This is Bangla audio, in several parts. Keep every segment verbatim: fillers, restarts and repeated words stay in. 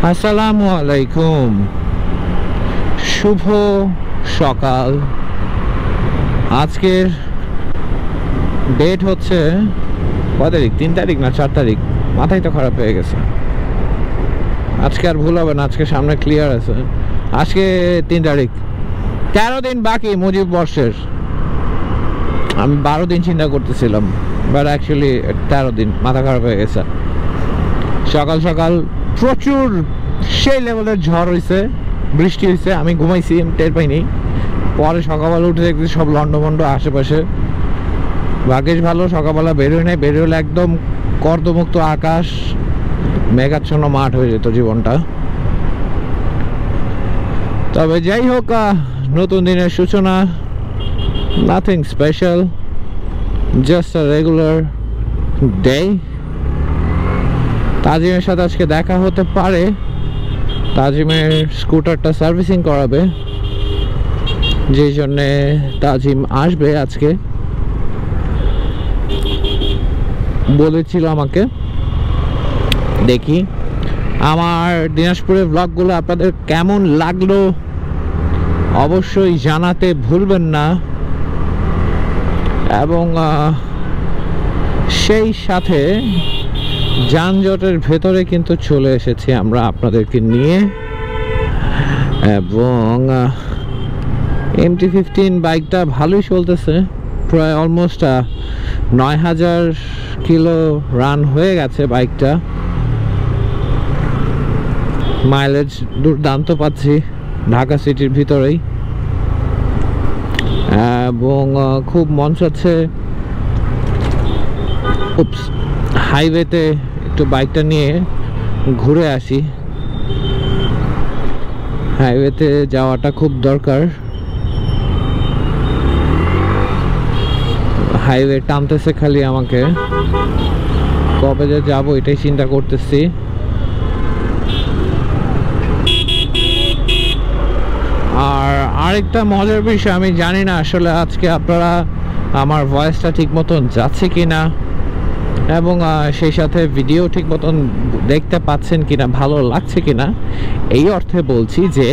আসসালামু আলাইকুম, শুভ সকাল। আজকের ডেট হচ্ছে কত তারিখ? তিন তারিখ না চার তারিখ? মাথায় তো খারাপ হয়ে গেছে। আজকে আর ভুল হবে না, আজকে সামনে ক্লিয়ার আছে। আজকে তিন তারিখ, তেরো দিন বাকি মুজিব বর্ষের। আমি বারো দিন চিন্তা করতেছিলাম, বাট অ্যাকচুয়ালি তেরো দিন। মাথা খারাপ হয়ে গেছে। সকাল সকাল প্রচুর সেই লেভেলের ঝড় হয়েছে, বৃষ্টি হয়েছে। আমি ঘুমাইছি, আমি টের পাইনি। পরে সকালবেলা উঠে দেখছি সব লন্ডভন্ড আশেপাশে। ভাগ্যিস ভালো সকালবেলা বেরোয় নাই, বেরোলে একদম কর্দমুক্ত আকাশ, মেঘাচ্ছন্ন মাঠ হয়ে যেত জীবনটা। তবে যাই হোক, নতুন দিনের সূচনা, nothing special, just a regular day. তাজিমের সাথে আজকে দেখা হতে পারে। তাজিমের স্কুটারটা সার্ভিসিং করাবে, যেই জন্যে তাজিম আসবে আজকে বলেছিল আমাকে। দেখি আমার দিনাজপুরের ব্লগগুলো আপনাদের কেমন লাগলো অবশ্যই জানাতে ভুলবেন না। এবং সেই সাথে যানজটের ভেতরে কিন্তু চলে এসেছি আমরা আপনাদেরকে নিয়ে। এবং এমটি ফিফটিন বাইকটা ভালোই চলতেছে, প্রায় অলমোস্ট নয় হাজার কিলো রান হয়ে গেছে বাইকটা। মাইলেজ দুর্দান্ত পাচ্ছি ঢাকা সিটির ভিতরেই। এবং খুব মন চাচ্ছে হাইওয়েতে একটু বাইকটা নিয়ে ঘুরে আসি। হাইওয়েতে যাওয়াটা খুব দরকার। হাইওয়ে টানতেছে খালি আমাকে, কবে যে যাবো এটাই চিন্তা করতেছি। আর আরেকটা মজার বিষয়, আমি জানি না আসলে আজকে আপনারা আমার ভয়েসটা ঠিক মতন যাচ্ছে কিনা, এবং সেই সাথে ভিডিও ঠিক মতন দেখতে পাচ্ছেন কিনা, ভালো লাগছে কিনা। এই অর্থে বলছি যে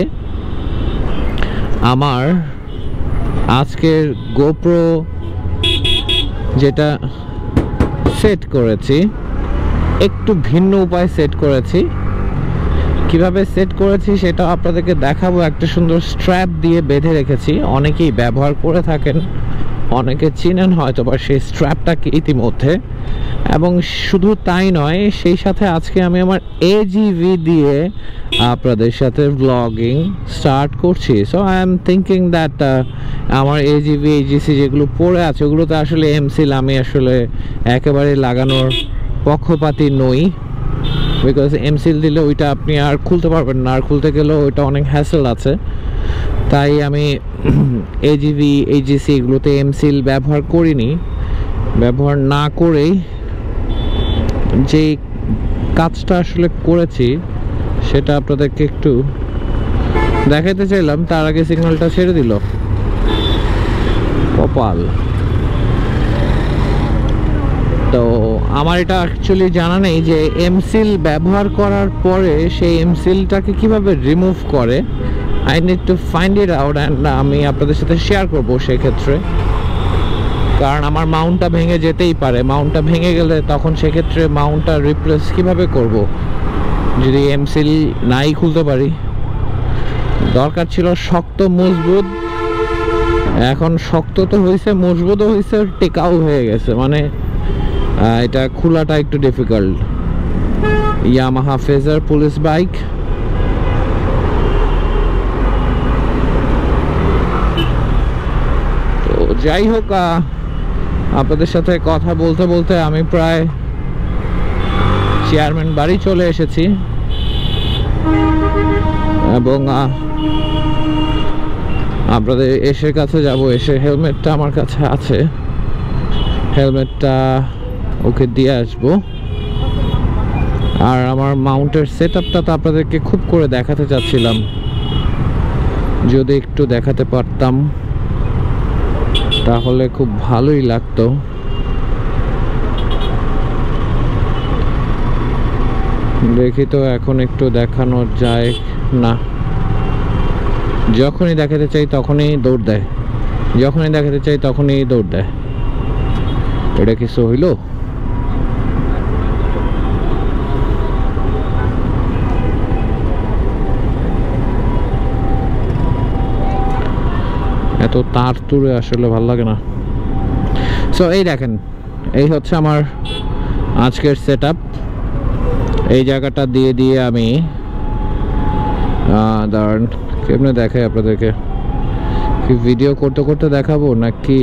আমার আজকের গোপ্রো যেটা সেট করেছি, একটু ভিন্ন উপায়ে সেট করেছি। কিভাবে সেট করেছি সেটা আপনাদেরকে দেখাবো। একটা সুন্দর স্ট্র্যাপ দিয়ে বেঁধে রেখেছি, অনেকেই ব্যবহার করে থাকেন, অনেকে চিনেন হয়তো বা সেই স্ট্র্যাপটাকে ইতিমধ্যে। এবং শুধু তাই নয়, সেই সাথে আজকে আমি আমার এজিভি দিয়ে আপনাদের সাথে ব্লগিং স্টার্ট করছি। So I am thinking that আমার এজিভি এজিসি যেগুলো পড়ে আছে ওগুলোতে আসলে এমসিল আমি আসলে একেবারে লাগানোর পক্ষপাতী নই। বিকজ এমসিল দিলে ওইটা আপনি আর খুলতে পারবেন না, আর খুলতে গেলেও ওইটা অনেক হ্যাসেল আছে। তাই আমি এজিভি এজিসি এগুলোতে এমসিল ব্যবহার করিনি। ব্যবহার না করেই যে কাজটা আসলে করেছি সেটা আপনাদেরকে একটু দেখাতে চাইলাম। তার আগে সিগন্যালটা ছেড়ে দিল কপাল। তো আমার এটা অ্যাকচুয়ালি জানা নেই যে এমসিল ব্যবহার করার পরে সেই এমসিলটাকে কিভাবে রিমুভ করে। I need to find it out, and আমি আপনাদের সাথে শেয়ার করবো সেক্ষেত্রে। কারণ আমার মাউন্টটা ভেঙে যেতেই পারে। মাউন্টটা ভেঙে গেলে তখন সেক্ষেত্রে মাউন্টটা রিপ্লেস কিভাবে করব যদি এমসিল নাই খুলতে পারি। দরকার ছিল শক্ত মজবুত, এখন শক্ত তো হয়েছে, মজবুতও হয়েছে, টেকাও হয়ে গেছে। মানে এটা খোলাটা একটু difficult. Yamaha Fazer police bike. তো যাই হোক, আপনাদের সাথে কথা বলতে বলতে আমি প্রায় চেয়ারম্যান বাড়ি চলে এসেছি। এবং আপনাদের এসের কাছে যাব। এসে হেলমেটটা আমার কাছে আছে, হেলমেটটা ওকে দিয়ে আসবো। আর আমার মাউন্টের সেট আপটা তো আপনাদেরকে খুব করে দেখাতে চাচ্ছিলাম, যদি একটু দেখাতে পারতাম তাহলে খুব ভালোই লাগতো। দেখি তো এখন একটু দেখানো যায় না, যখনই দেখাতে চাই তখনই দৌড় দেয়, যখনই দেখাতে চাই তখনই দৌড় দেয়। এটা কিছু হইল? এত তার তুরে আসলে ভালো লাগে না। সো এই দেখেন, এই হচ্ছে আমার আজকের সেট আপ। এই জায়গাটা দিয়ে দিয়ে আমি দাঁড়ান কেমনে দেখাই আপনাদেরকে, কি ভিডিও করতে করতে দেখাবো নাকি?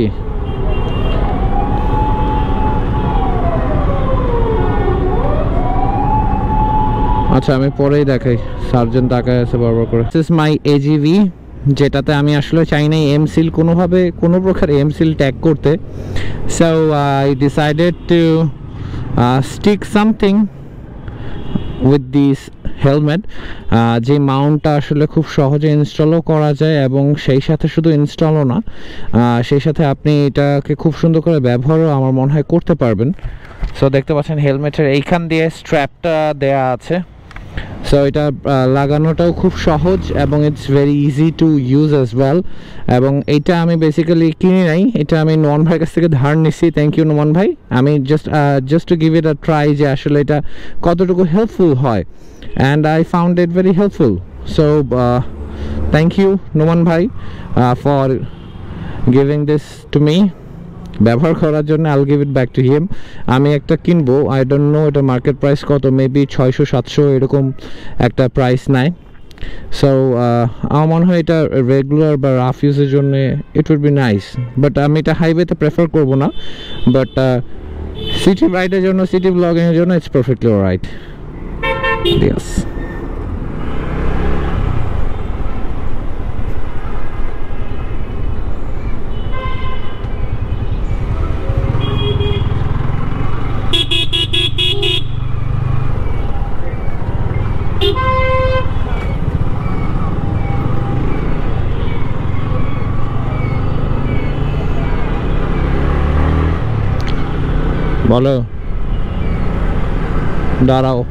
আচ্ছা আমি পরেই দেখাই, সার্জন তাকায় আছে বারবার করে। দিস ইজ মাই এজিভি, যেটাতে আমি আসলে চাই নাই এম সিল কোনোভাবে কোনো প্রকার এম সিল ট্যাগ করতে। So I decided to stick something with this helmet, যে মাউন্টটা আসলে খুব সহজে ইনস্টলও করা যায় এবং সেই সাথে শুধু ইনস্টলও না, সেই সাথে আপনি এটাকে খুব সুন্দর করে ব্যবহারও আমার মনে হয় করতে পারবেন। সো দেখতে পাচ্ছেন হেলমেটের এইখান দিয়ে স্ট্র্যাপটা দেয়া আছে। সো এটা লাগানোটাও খুব সহজ এবং it's very easy to use as well. এবং এইটা আমি বেসিক্যালি কিনি নাই, এটা আমি নোমান ভাইয়ের কাছ থেকে ধার নিচ্ছি। থ্যাংক ইউ নোমান ভাই। আমি just just to give it a try যে আসলে এটা কতটুকু হেল্পফুল হয়, and I found it very helpful. So thank you Noman ভাই for giving this to me, ব্যবহার করার জন্য। I'll give it back to him. আমি একটা কিনবো, আই ডোন্ট নো এটা মার্কেট প্রাইস কত, মেবি ছয়শো সাতশো এরকম একটা প্রাইস নেয়। সো আমার মনে হয় এটা রেগুলার বা রাফ ইউজের জন্য it would be nice, but আমি এটা হাইওয়েতে প্রেফার করবো না, বাট সিটি রাইডের জন্য, সিটি ব্লগিংয়ের জন্য ইটস পারফেক্টলি অলরাইট। ইয়েস। বলো, দাঁড়াও।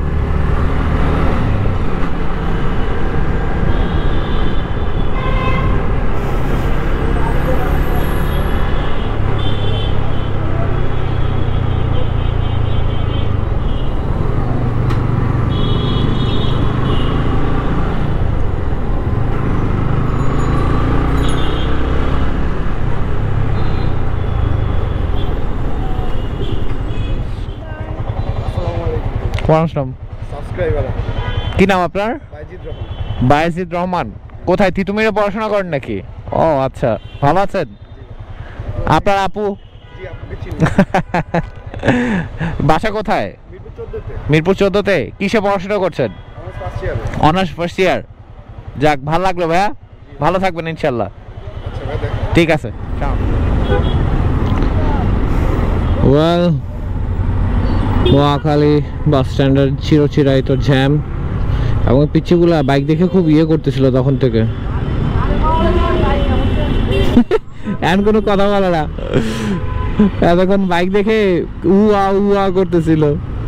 কি নাম আপনার? বায়েজিদ রহমান। কোথায়, তিতুমিরে পড়াশোনা করেন নাকি? ও আচ্ছা, ভালো আছেন? আপনার আপু? বাসা কোথায়? মিরপুর চোদ্দতে। কিসে পড়াশোনা করছেন? Honours first year. যাক, ভালো লাগলো ভাইয়া, ভালো থাকবেন ইনশাল্লাহ। ঠিক আছে। ওয়েল, মহাখালী বাস স্ট্যান্ডের চিরচিরায়িত জ্যাম, এবং পিচ্ছিগুলা বাইক দেখে খুব ইয়ে করতেছিল তখন থেকে। এখন কোনো কথা বলে না, এতক্ষণ বাইক দেখে উয়া উয়া করতেছিল।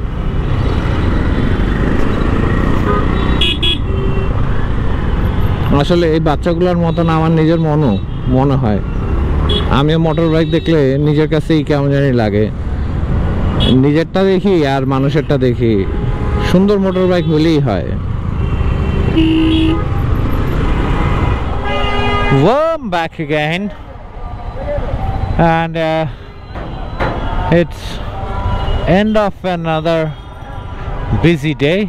আসলে এই বাচ্চাগুলোর মতন আমার নিজের মনও মনে হয়, আমিও মোটর বাইক দেখলে নিজের কাছেই কেমন জানি লাগে। নিজেরটা দেখি আর মানুষেরটা দেখি, সুন্দর মোটর বাইক হলেই হয়। Warm back again, and uh, it's end of another busy day.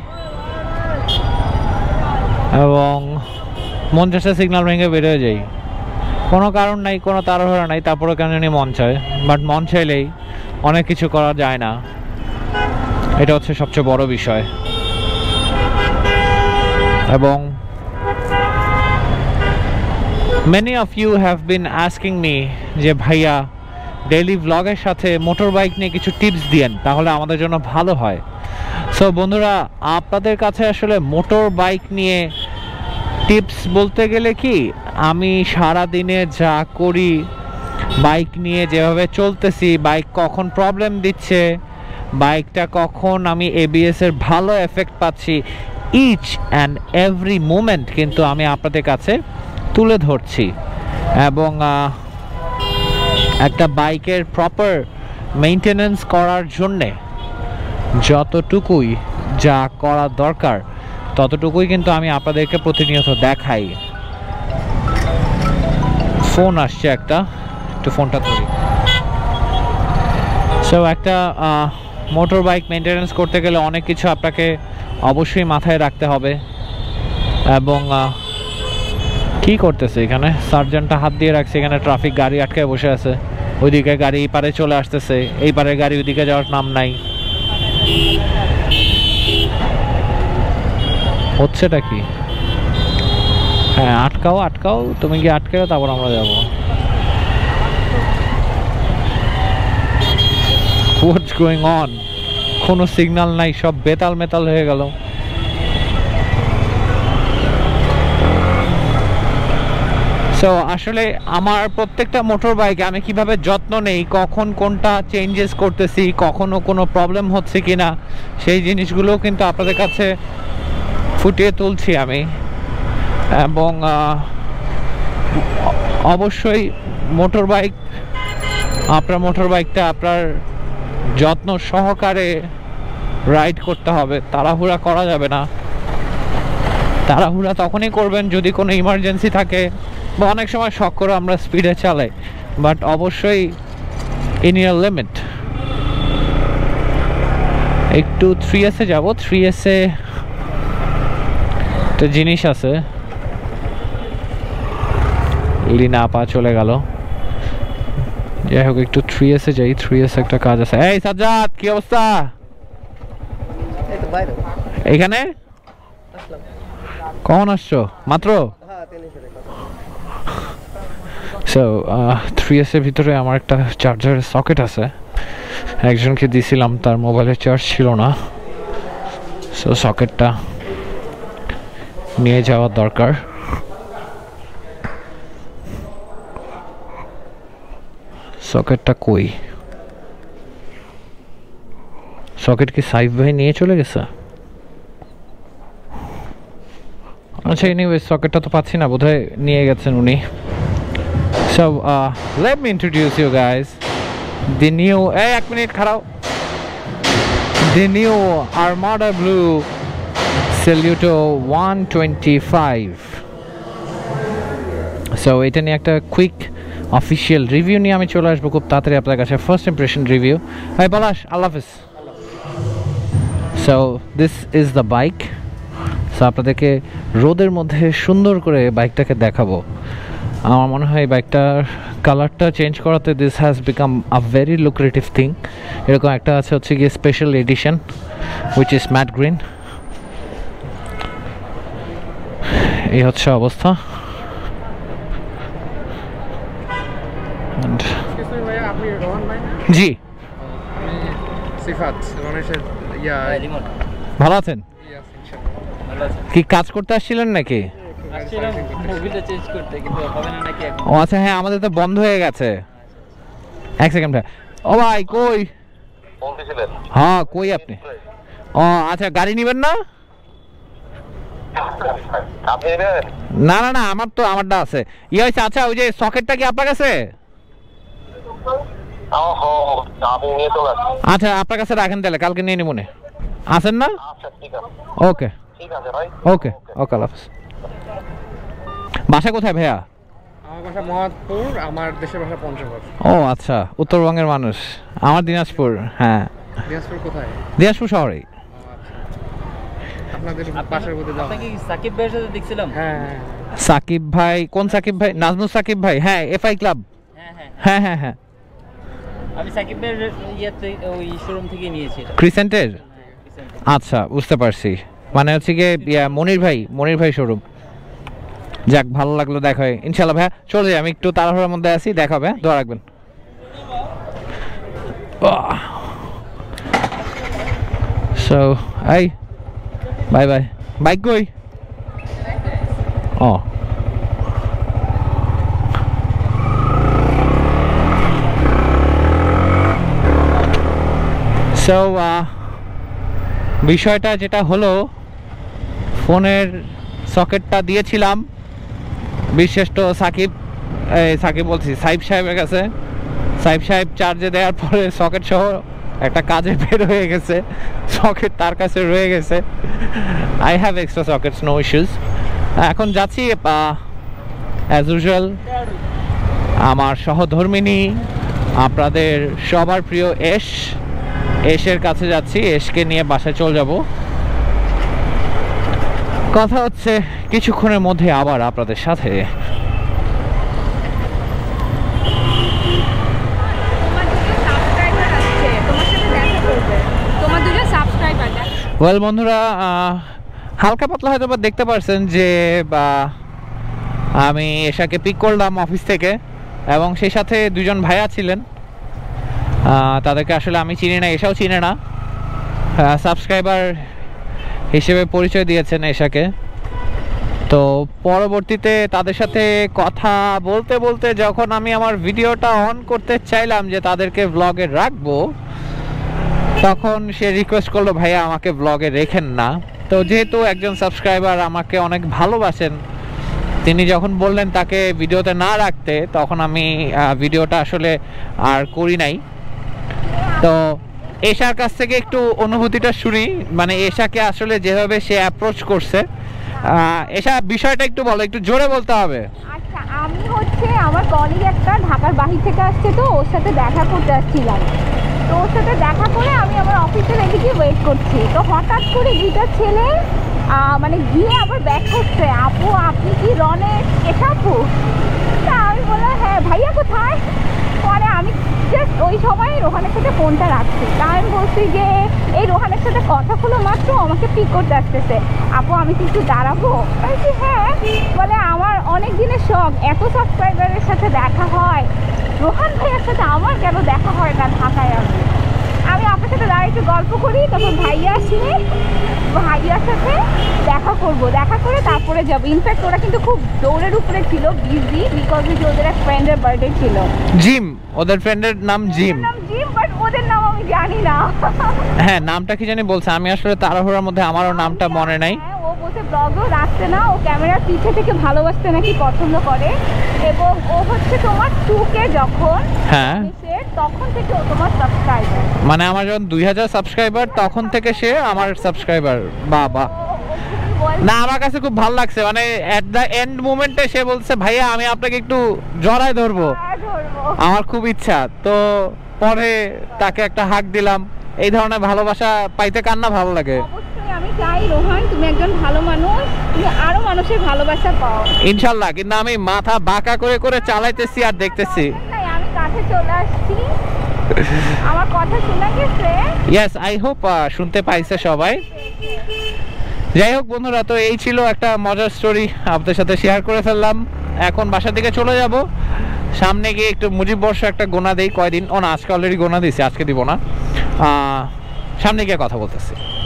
এবং মন চাষে সিগন্যাল ভেঙে বেরোয় যাই, কোনো কারণ নাই, কোনো তাড়াহুড়া নাই, তারপরে কেন জানি মন চায়। বাট মন চাইলেই অনেক কিছু করা যায় না, এটা হচ্ছে সবচেয়ে বড় বিষয়। এবং many of you have been asking me যে ভাইয়া ডেইলি ব্লগের সাথে মোটর বাইক নিয়ে কিছু টিপস দিয়েন, তাহলে আমাদের জন্য ভালো হয়। সো বন্ধুরা, আপনাদের কাছে আসলে মোটর বাইক নিয়ে টিপস বলতে গেলে কি, আমি সারা দিনে যা করি, বাইক নিয়ে যেভাবে চলতেছি, বাইক কখন প্রবলেম দিচ্ছে, বাইকটা কখন আমি এবিএস এর ভালো এফেক্ট পাচ্ছি, ইচ অ্যান্ড এভরি মোমেন্ট কিন্তু আমি আপনাদের কাছে তুলে ধরছি। এবং একটা বাইকের প্রপার মেইনটেনেন্স করার জন্যে যতটুকুই যা করা দরকার ততটুকুই কিন্তু আমি আপনাদেরকে প্রতিনিয়ত দেখাই। ফোন আসছে একটা, একটু ফোনটা ধরি। সো একটা মোটর বাইক মেনটেনেন্স করতে গেলে অনেক কিছু আপনাকে অবশ্যই মাথায় রাখতে হবে। এবং কি করতেছে এখানে সার্জেন্টটা হাত দিয়ে রাখছে, এখানে ট্রাফিক গাড়ি আটকায় বসে আছে, ওইদিকে গাড়ি এই পারে চলে আসতেছে, এই পারে গাড়ি ওইদিকে যাওয়ার নাম নাই। হচ্ছেটা কি? হ্যাঁ আটকাও আটকাও, তুমি গিয়ে আটকাও, তারপর আমরা যাবো। What's going on? কোনো সিগন্যাল নাই, সব বেতাল মেতাল হয়ে গেল। সো আসলে আমার প্রত্যেকটা মোটর বাইকে আমি কিভাবে যত্ন নেই, কখন কোনটা চেঞ্জেস করতেছি, কখনো কোনো প্রবলেম হচ্ছে কিনা, সেই জিনিসগুলো কিন্তু আপনাদের কাছে ফুটিয়ে তুলছি আমি। এবং অবশ্যই মোটর বাইক, আপনার মোটর বাইকটা আপনার যত্ন সহকারে রাইড করতে হবে, তাড়াহুড়া করা যাবে না। তাড়াহুড়া তখনই করবেন যদি কোনো ইমার্জেন্সি থাকে, বা অনেক সময় শখ করে আমরা স্পিডে চালাই, বাট অবশ্যই ইন ইয়ার লিমিট। একটু থ্রি এসে যাব, থ্রি এসে একটা জিনিস আছে। লিনা আপা চলে গেল, যাই হোক একটু থ্রি এসে যাই, থ্রি এসে একটা কাজ আছে। এই সাজ্জাদ কি অবস্থা? এখানে কখন আসছো? মাত্র? সো থ্রি এস এর ভিতরে আমার একটা চার্জারের সকেট আছে, একজনকে দিয়েছিলাম, তার মোবাইলে চার্জ ছিল না, সো সকেটটা নিয়ে যাওয়া দরকার। সকেটটা কই? সকেট কি সাইফ ভাই নিয়ে চলে গেছে? আচ্ছা এনিওয়ে সকেটটা তো পাচ্ছি না, বোধহয় নিয়ে গেছেন উনি। So uh, let me introduce you guys the new, hey এক মিনিট খাড়াও, the new Armada Blue Celeto one twenty-five. So এটা নিয়ে একটা কুইক অফিসিয়াল রিভিউ নিয়ে আমি চলে আসবো খুব তাড়াতাড়ি আপনার কাছে, first impression review. Hi Palash, আল্লাহ হাফিজ। So this is the bike. So আপনাদেরকে রোদের মধ্যে সুন্দর করে বাইকটাকে দেখাবো। আমার মনে হয় বাইকটার কালারটা চেঞ্জ করাতে this has become a very lucrative thing. এরকম একটা আছে হচ্ছে গিয়ে special edition which is matte green. এই হচ্ছে অবস্থা। জি ভালো আছেন? কি কাজ করতে আসছিলেন নাকি? ও আচ্ছা হ্যাঁ, আমাদের তো বন্ধ হয়ে গেছে। এক সেকেন্ড ভাই। ও ভাই কই? হ্যাঁ কই আপনি? ও আচ্ছা গাড়ি নিবেন না? না না না আমার তো আমারটা আছে। ইয়ে হয়েছে, আচ্ছা ওই যে সকেটটা কি আপনার কাছে? আচ্ছা আপনার কাছে রাখেন তাহলে, কালকে নিয়ে নিব। আসেন না? ওকে ওকে ওকে আল্লাহ হাফেজ। বাসা কোথায় ভাইয়া? আমার বাসা মোহাম্মদপুর, আমার দেশের ভাষা পঞ্চগড়। ও আচ্ছা, উত্তরবঙ্গের মানুষ। আমার দিনাজপুর। হ্যাঁ দিনাজপুর কোথায়? দিনাজপুর শহরেই। আপনাদের পাশের মধ্যে যাও। আপনাকে সাকিব ভাইয়ের সাথে দেখছিলাম। হ্যাঁ সাকিব ভাই? কোন সাকিব ভাই? নাজমুল সাকিব ভাই? হ্যাঁ এফআই ক্লাব। হ্যাঁ হ্যাঁ হ্যাঁ হ্যাঁ হ্যাঁ আমি সাকিব ভাইয়ের ইয়াতে ওই শোরুম থেকে নিয়েছি এটা। ক্রিসেন্টের? আচ্ছা বুঝতে পারছি, মানে হচ্ছে গিয়ে মনির ভাই, মনির ভাই শোরুম। যাক ভালো লাগলো, দেখা হয় ইনশাল্লাহ ভাইয়া। চলে যাই, আমি একটু তাড়াহুড়োর মধ্যে আছি, দেখা হবে, দোয়া রাখবেন। সো এই বাই বাই। বাইক কই? ও সো বিষয়টা যেটা হলো, ফোনের সকেটটা দিয়েছিলাম বিশিষ্ট সাকিব এই সাকিব বলছি সাইব সাহেবের কাছে। সাইব সাহেব চার্জে দেওয়ার পরে সকেট সহ একটা কাজে বের হয়ে গেছে, সকেট তার কাছে রয়ে গেছে। I have extra sockets, no issues. এখন যাচ্ছি অ্যাজ ইউজুয়াল আমার সহধর্মিনী, আপনাদের সবার প্রিয় এশ এশের কাছে যাচ্ছি। এশকে নিয়ে বাসায় চলে যাব। কথা হচ্ছে কিছুক্ষণের মধ্যে আবার আপনাদের সাথে। ওয়েল বন্ধুরা, হালকা পাতলা হয়তো বা দেখতে পারছেন যে বা আমি এশাকে পিক করলাম অফিস থেকে, এবং সেই সাথে দুজন ভাইয়া ছিলেন। তাদেরকে আসলে আমি চিনি না, এশাও চিনে না। সাবস্ক্রাইবার হিসেবে পরিচয় দিয়েছেন এশাকে। তো পরবর্তীতে তাদের সাথে কথা বলতে বলতে যখন আমি আমার ভিডিওটা অন করতে চাইলাম যে তাদেরকে ব্লগে রাখবো, তখন সে রিকোয়েস্ট করলো ভাইয়া আমাকে ব্লগে রেখেন না। তো যেহেতু একজন সাবস্ক্রাইবার আমাকে অনেক ভালোবাসেন, তিনি যখন বললেন তাকে ভিডিওতে না রাখতে, তখন আমি ভিডিওটা আসলে আর করি নাই। তো এশার কাছ থেকে একটু অনুভূতিটা শুনি, মানে এশাকে আসলে যেভাবে সে অ্যাপ্রোচ করছে। এশা বিষয়টা একটু বলো, একটু জোরে বলতে হবে। আচ্ছা, আমি হচ্ছে আমার কলিগ একটা ঢাকার বাহির থেকে আসছে, তো ওর সাথে দেখা করতে আসছিলাম। তো ওর সাথে দেখা করে আমি আমার অফিসের এদিকে ওয়েট করছি। তো হঠাৎ করে দুইটা ছেলে মানে গিয়ে আবার ব্যাক করছে, আপু আপনি কি রনের এসা আপু? তা আমি বললাম হ্যাঁ। ভাইয়া কোথায়? পরে আমি জাস্ট ওই সময় রোহানের সাথে ফোনটা রাখছি। তা আমি বলছি যে এই রোহানের সাথে কথা হলো মাত্র, আমাকে পিক করতে আসতেছে, আপু আমি কি একটু দাঁড়াবো? বলছি হ্যাঁ। বলে আমার অনেক দিনের শখ, এত সাবস্ক্রাইবারের সাথে দেখা হয়, রোহান ভাইয়ার সাথে আমার কেন দেখা হয় না ঢাকায়? আমি আমি আপনার সাথে দাঁড়িয়ে একটু গল্প করি, তখন ভাইয়া আসলে ভাইয়ার সাথে দেখা করব, দেখা করে তারপরে যাবো। ইনফ্যাক্ট ওরা কিন্তু খুব দৌড়ের উপরে ছিল, বিজি, বিকজ ওদের এক ফ্রেন্ডের বার্থডে ছিল। জিম, ওদের ফ্রেন্ডের নাম জিম। নাম জিম, বাট ওদের নাম আমি জানি না। হ্যাঁ, নামটা কি জানি বলছে, আমি আসলে তাড়াহুড়ার মধ্যে আমারও নামটা মনে নাই। ও বলছে ব্লগও রাখতে না, ও ক্যামেরার পিছে থেকে ভালোবাসতে নাকি পছন্দ করে, এবং ও হচ্ছে তোমার টুকে যখন হ্যাঁ তখন থেকে ও তোমার সাবস্ক্রাইবার, মানে আমার যখন দুই হাজার সাবস্ক্রাইবার তখন থেকে সে আমার সাবস্ক্রাইবার। বাবা, না আমার কাছে খুব ভালো লাগছে, মানে এট দ্য এন্ড মোমেন্টে সে বলছে ভাইয়া আমি আপনাকে একটু জড়ায় ধরবো, আমার খুব ইচ্ছা। তো পরে তাকে একটা হাক দিলাম। এই ধরনের ভালোবাসা পাইতে কার না ভালো লাগে? অবশ্যই আমি চাই রোহান তুমি একজন ভালো মানুষ, তুমি আরো মানুষের ভালোবাসা পাও ইনশাআল্লাহ। কিন্তু আমি মাথা বাঁকা করে করে চালাইতেছি আর দেখতেছি। আমি কাছে চলে আসছি, আমার কথা শোনা গেছে? ইয়েস, আই হোপ শুনতে পাইছে সবাই। যাই হোক বন্ধুরা, তো এই ছিল একটা মজার স্টোরি, আপনাদের সাথে শেয়ার করে ফেললাম। এখন বাসার দিকে চলে যাব, সামনে গিয়ে একটু মুজিব বর্ষ একটা গোনা দেই কয়দিন। ও না, আজকে অলরেডি গোনা দিয়েছি, আজকে দিব না, সামনে গিয়ে কথা বলতেছি।